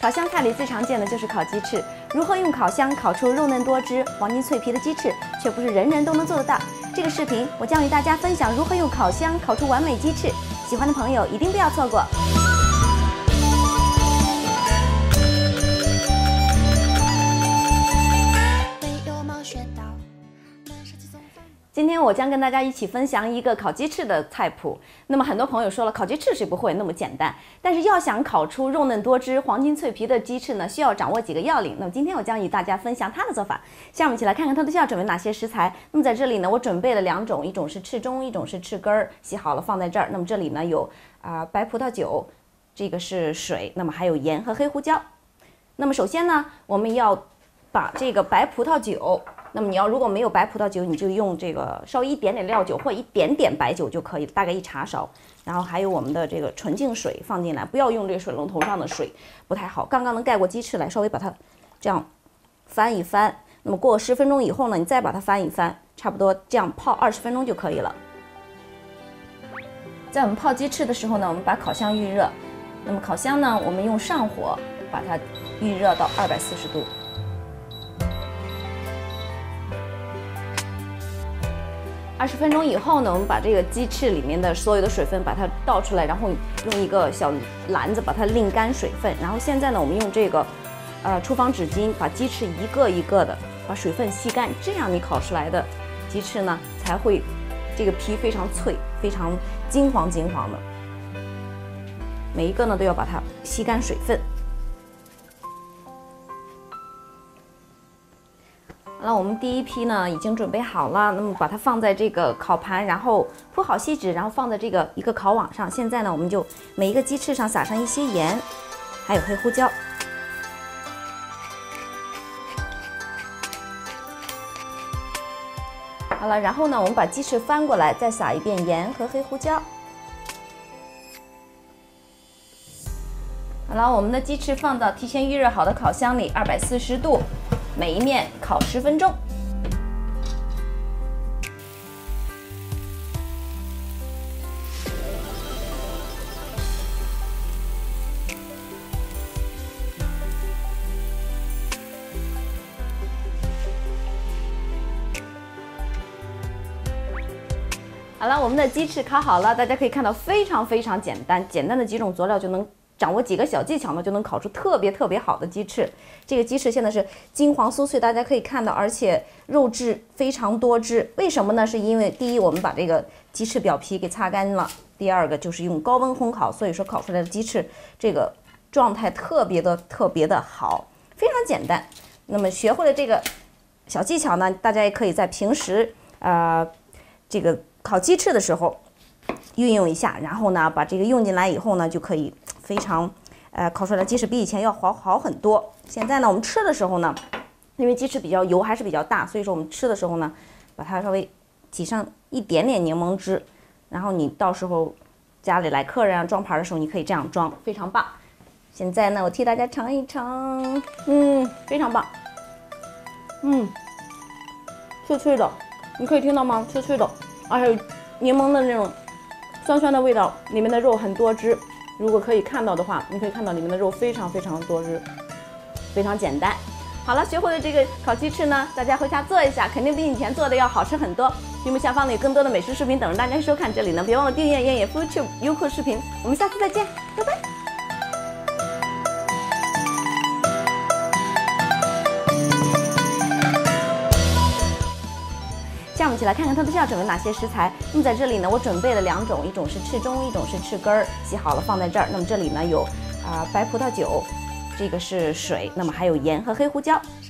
烤箱菜里最常见的就是烤鸡翅，如何用烤箱烤出肉嫩多汁、黄金脆皮的鸡翅，却不是人人都能做得到。这个视频我将与大家分享如何用烤箱烤出完美鸡翅，喜欢的朋友一定不要错过。今天我将跟大家一起分享一个烤鸡翅的菜谱。那么很多朋友说了，烤鸡翅谁不会那么简单？但是要想烤出肉嫩多汁、黄金脆皮的鸡翅呢，需要掌握几个要领。那么今天我将与大家分享它的做法。下面我们一起来看看它需要准备哪些食材。那么在这里呢，我准备了两种，一种是翅中，一种是翅根儿，洗好了放在这儿。那么这里呢有白葡萄酒，这个是水，那么还有盐和黑胡椒。那么首先呢，我们要把这个白葡萄酒。那么你要如果没有白葡萄酒，你就用这个稍微一点点料酒或一点点白酒就可以，大概1茶勺。然后还有我们的这个纯净水放进来，不要用这个水龙头上的水，不太好。刚刚能盖过鸡翅来，稍微把它这样翻一翻。那么过10分钟以后呢，你再把它翻一翻，差不多这样泡20分钟就可以了。在我们泡鸡翅的时候呢，我们把烤箱预热。那么烤箱呢，我们用上火把它预热到240度。20分钟以后呢，我们把这个鸡翅里面的所有的水分把它倒出来，然后用一个小篮子把它沥干水分。然后现在呢，我们用这个厨房纸巾把鸡翅一个一个的把水分吸干，这样你烤出来的鸡翅呢才会这个皮非常脆，非常金黄的。每一个呢都要把它吸干水分。那我们第一批呢已经准备好了，那么把它放在这个烤盘，然后铺好锡纸，然后放在这个一个烤网上。现在呢，我们就每一个鸡翅上撒上一些盐，还有黑胡椒。好了，然后呢，我们把鸡翅翻过来，再撒一遍盐和黑胡椒。好了，我们的鸡翅放到提前预热好的烤箱里，240度。每一面烤10分钟。好了，我们的鸡翅烤好了，大家可以看到非常简单，简单的几种佐料就能掌握几个小技巧呢，就能烤出特别好的鸡翅。这个鸡翅现在是金黄酥脆，大家可以看到，而且肉质非常多汁。为什么呢？是因为第一，我们把这个鸡翅表皮给擦干了；第二个就是用高温烘烤，所以说烤出来的鸡翅这个状态特别的好，非常简单。那么学会了这个小技巧呢，大家也可以在平时这个烤鸡翅的时候运用一下，然后呢把这个用进来以后呢，就可以非常烤出来的鸡翅比以前要好很多。现在呢，我们吃的时候呢，因为鸡翅比较油还是比较大，所以说我们吃的时候呢，把它稍微挤上一点点柠檬汁，然后你到时候家里来客人啊装盘的时候，你可以这样装，非常棒。现在呢，我替大家尝一尝，非常棒，脆脆的，你可以听到吗？脆脆的，还有柠檬的那种酸的味道，里面的肉很多汁。如果可以看到的话，你可以看到里面的肉非常多汁，非常简单。好了，学会了这个烤鸡翅呢，大家回家做一下，肯定比以前做的要好吃很多。屏幕下方呢有更多的美食视频等着大家收看，这里呢别忘了订阅燕野 YouTube 优酷视频。我们下次再见，拜拜。下面我们一起来看看它需要准备哪些食材。那么在这里呢，我准备了两种，一种是翅中，一种是翅根儿，洗好了放在这儿。那么这里呢有白葡萄酒，这个是水，那么还有盐和黑胡椒。